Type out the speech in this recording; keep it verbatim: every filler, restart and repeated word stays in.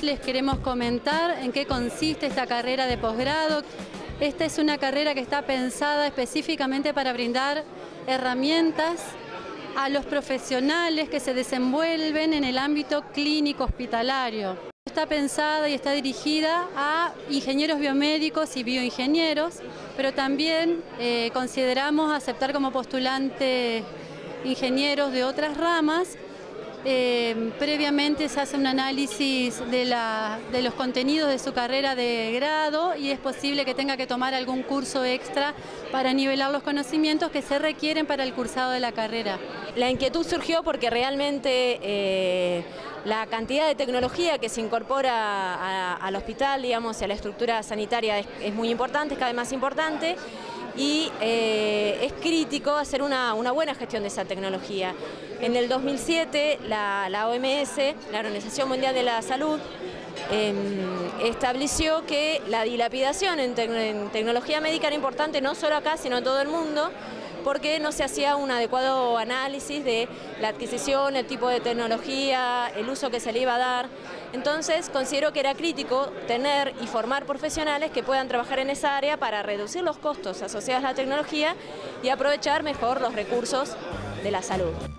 Les queremos comentar en qué consiste esta carrera de posgrado. Esta es una carrera que está pensada específicamente para brindar herramientas a los profesionales que se desenvuelven en el ámbito clínico hospitalario. Está pensada y está dirigida a ingenieros biomédicos y bioingenieros, pero también eh, consideramos aceptar como postulantes ingenieros de otras ramas. Eh, previamente se hace un análisis de, la, de los contenidos de su carrera de grado y es posible que tenga que tomar algún curso extra para nivelar los conocimientos que se requieren para el cursado de la carrera. La inquietud surgió porque realmente eh, la cantidad de tecnología que se incorpora a, al hospital, digamos, y a la estructura sanitaria es, es muy importante, es cada vez más importante. Y eh, es crítico hacer una, una buena gestión de esa tecnología. En el dos mil siete la, la O M S, la Organización Mundial de la Salud, eh, estableció que la dilapidación en, te en tecnología médica era importante no solo acá, sino en todo el mundo, porque no se hacía un adecuado análisis de la adquisición, el tipo de tecnología, el uso que se le iba a dar. Entonces considero que era crítico tener y formar profesionales que puedan trabajar en esa área para reducir los costos asociados a la tecnología y aprovechar mejor los recursos de la salud.